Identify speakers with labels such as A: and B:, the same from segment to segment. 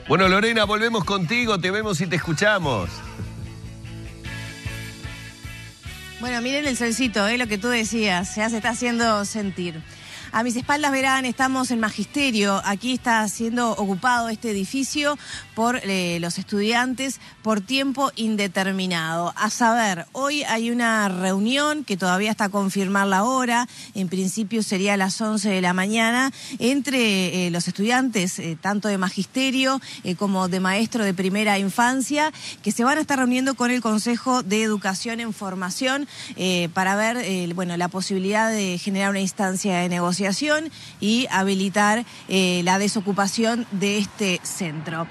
A: Bueno, Lorena, volvemos contigo, te vemos y te escuchamos.
B: Bueno, miren el solcito, lo que tú decías, ya se está haciendo sentir. A mis espaldas verán, estamos en Magisterio. Aquí está siendo ocupado este edificio por los estudiantes por tiempo indeterminado. A saber, hoy hay una reunión que todavía está a confirmar la hora. En principio sería a las 11 de la mañana entre los estudiantes, tanto de Magisterio como de maestro de primera infancia, que se van a estar reuniendo con el Consejo de Educación en Formación para ver la posibilidad de generar una instancia de negociación y habilitar la desocupación de este centro.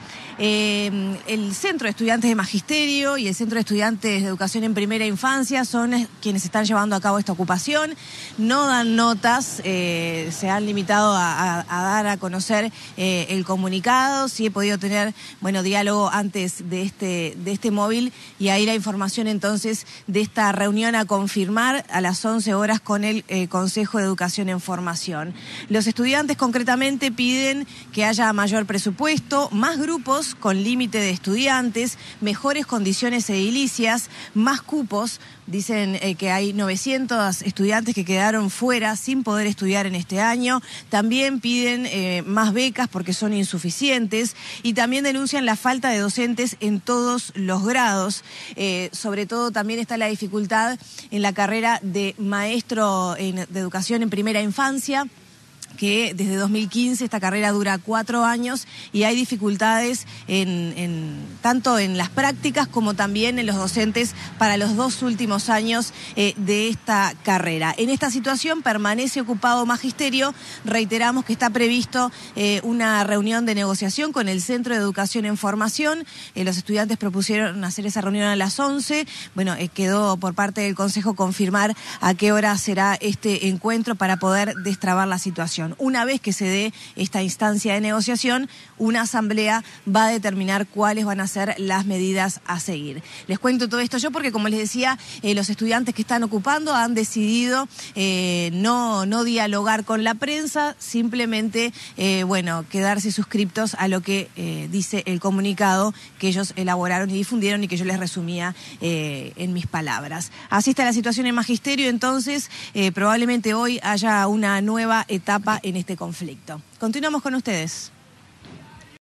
B: El Centro de Estudiantes de Magisterio y el Centro de Estudiantes de Educación en Primera Infancia son quienes están llevando a cabo esta ocupación. No dan notas, se han limitado a dar a conocer el comunicado. Sí he podido tener diálogo antes de este móvil, y ahí la información entonces de esta reunión a confirmar a las 11 horas con el Consejo de Educación en Formación. Los estudiantes concretamente piden que haya mayor presupuesto, más grupos con límite de estudiantes, mejores condiciones edilicias, más cupos. Dicen que hay 900 estudiantes que quedaron fuera sin poder estudiar en este año. También piden más becas porque son insuficientes, y también denuncian la falta de docentes en todos los grados. Sobre todo también está la dificultad en la carrera de maestro de educación en primera infancia, que desde 2015 esta carrera dura 4 años y hay dificultades tanto en las prácticas como también en los docentes para los 2 últimos años de esta carrera. En esta situación permanece ocupado Magisterio. Reiteramos que está previsto una reunión de negociación con el Centro de Educación en Formación. Los estudiantes propusieron hacer esa reunión a las 11. Quedó por parte del Consejo confirmar a qué hora será este encuentro para poder destrabar la situación. Una vez que se dé esta instancia de negociación, una asamblea va a determinar cuáles van a ser las medidas a seguir. Les cuento todo esto yo porque, como les decía, los estudiantes que están ocupando han decidido no dialogar con la prensa, simplemente quedarse suscriptos a lo que dice el comunicado que ellos elaboraron y difundieron y que yo les resumía en mis palabras. Así está la situación en Magisterio, entonces probablemente hoy haya una nueva etapa en este conflicto. Continuamos con ustedes.